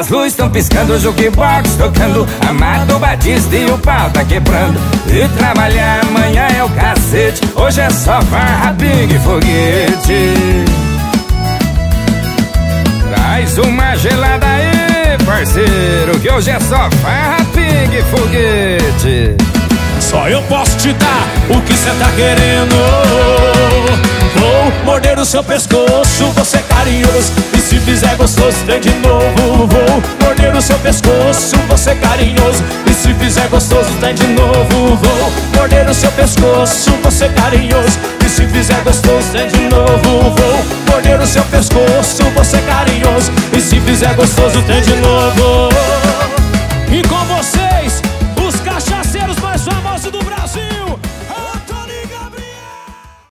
As luzes estão piscando, o jukebox tocando, Amado Batista e o pau tá quebrando. E trabalhar amanhã é o cacete, hoje é só farra, pingue e foguete. Traz uma gelada aí, parceiro, que hoje é só farra, pingue e foguete. Só eu posso te dar o que cê tá querendo. Vou morder o seu pescoço, você é carinhoso, e se fizer gostoso tem de novo. Vou morder o seu pescoço, você é carinhoso, e se fizer gostoso tem de novo. Vou morder o seu pescoço, você é carinhoso, e se fizer gostoso tem de novo. Vou morder o seu pescoço, você é carinhoso, e se fizer gostoso tem de novo.